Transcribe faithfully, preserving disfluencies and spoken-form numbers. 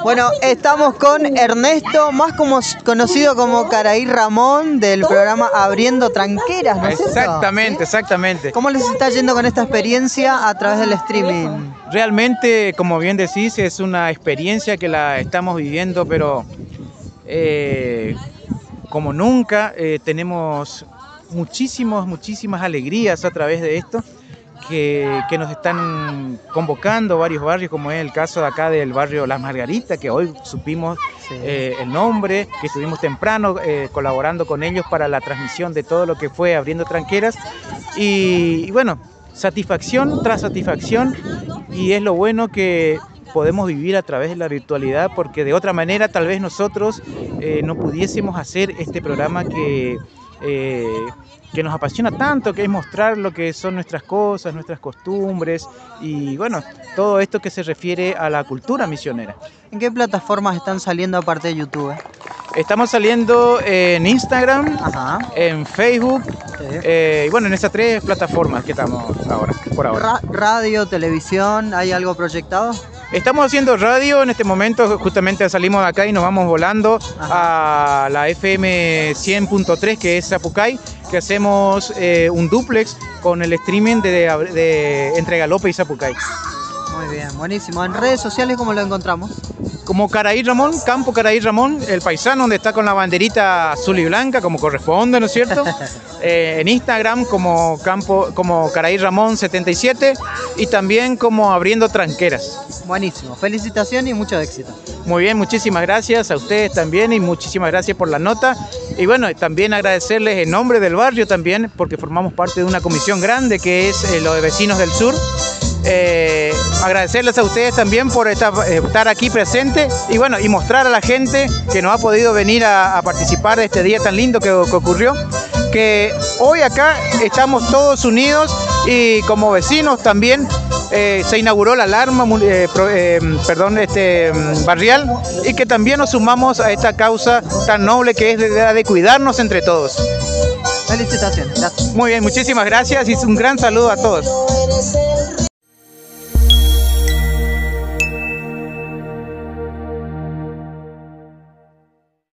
Bueno, estamos con Ernesto, más como, conocido como Caraí Ramón, del programa Abriendo Tranqueras, ¿no es cierto? Exactamente, exactamente. ¿Cómo les está yendo con esta experiencia a través del streaming? Realmente, como bien decís, es una experiencia que la estamos viviendo, pero eh, como nunca, eh, tenemos muchísimos, muchísimas alegrías a través de esto. Que, que nos están convocando varios barrios, como es el caso de acá del barrio Las Margaritas, que hoy supimos sí. eh, el nombre, que estuvimos temprano eh, colaborando con ellos para la transmisión de todo lo que fue Abriendo Tranqueras. Y, y bueno, satisfacción tras satisfacción, y es lo bueno que podemos vivir a través de la virtualidad, porque de otra manera tal vez nosotros eh, no pudiésemos hacer este programa que... Eh, que nos apasiona tanto, que es mostrar lo que son nuestras cosas, nuestras costumbres y bueno, todo esto que se refiere a la cultura misionera. ¿En qué plataformas están saliendo aparte de YouTube? Estamos saliendo en Instagram, Ajá. en Facebook, sí. eh, y bueno, en estas tres plataformas que estamos ahora, por ahora. Ra radio, televisión, ¿hay algo proyectado? Estamos haciendo radio en este momento, justamente salimos de acá y nos vamos volando Ajá. a la F M cien punto tres, que es Zapucay, que hacemos eh, un duplex con el streaming de, de, de entre Galope y Zapucay. Muy bien, buenísimo. ¿En redes sociales cómo lo encontramos? Como Caraí Ramón, Campo Caraí Ramón, el paisano, donde está con la banderita azul y blanca, como corresponde, ¿no es cierto? eh, en Instagram como, Campo, como Caraí Ramón setenta y siete y también como Abriendo Tranqueras. Buenísimo, felicitaciones y mucho éxito. Muy bien, muchísimas gracias a ustedes también y muchísimas gracias por la nota. Y bueno, también agradecerles en nombre del barrio también, porque formamos parte de una comisión grande que es eh, los de Vecinos del Sur. Eh, agradecerles a ustedes también por estar, eh, estar aquí presente y bueno, y mostrar a la gente que no ha podido venir a, a participar de este día tan lindo que, que ocurrió, que hoy acá estamos todos unidos y como vecinos también eh, se inauguró la alarma eh, pro, eh, perdón, este, barrial, y que también nos sumamos a esta causa tan noble que es de, de cuidarnos entre todos. Felicitaciones. Gracias. Muy bien, muchísimas gracias y un gran saludo a todos.